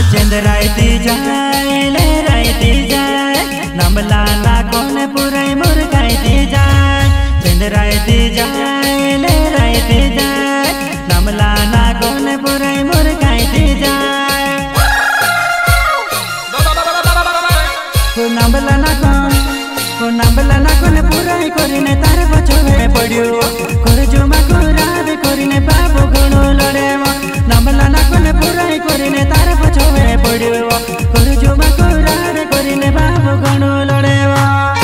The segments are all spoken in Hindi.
चंद्रायती जाए ले रायती जाए नमला ना कोने पुराई मुर्गायती जाए चंद्रायती जाए ले रायती जाए नमला ना कोने पुराई मुर्गायती जाए नमला ना कोने पुराई कोरिने तार पछोवे पड़ियो करजुमा कोराबे कोरिने बाबू गुणो लड़ेवा नमला ना कोने पुराई कोरिने तार पछोवे पड़ियो करजुमा कोराबे कोरिने बाबू गुणो लड़ेवा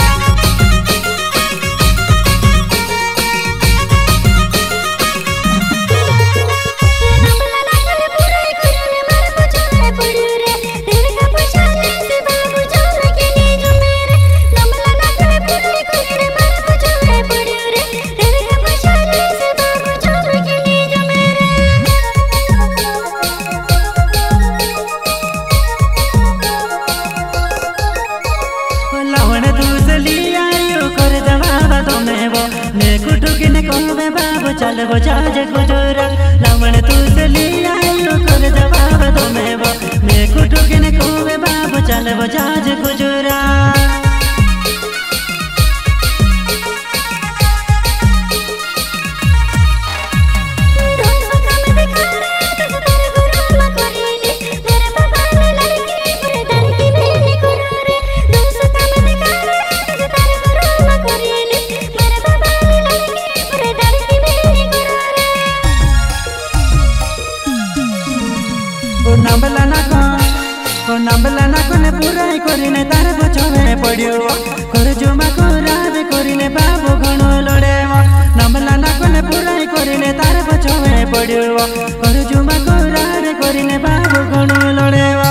चल वो जाज गुजरा लवण तुझे लिया कर जवाब दो मैं वो मैं कुटु के ने कोवे बाबू चल वो जाज गुजरा नंबला ना कोने पुराई कोरिने तार पछोवे पड़ियो करजुमा कोराबे कोरिने बाबू घणो लड़ेवा नंबला ना कोने पुराई कोरिने तार पछोवे पड़ियो करजुमा कोराबे कोरिने बाबू घणो लड़ेवा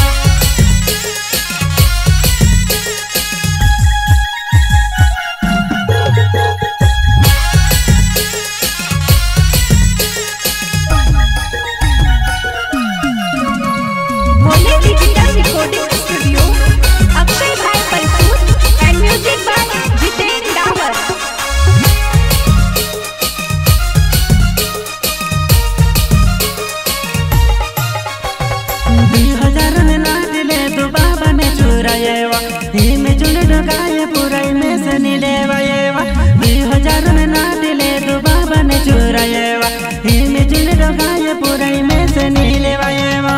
पुराई में से नीलेवा येवा 2000 में ना दिले दो बाबा ने चुराएवा ही में जिल रगाए पुराई में से नीलेवा येवा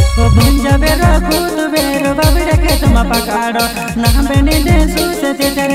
पकाड़ो ना बेने दे सुसे तेरे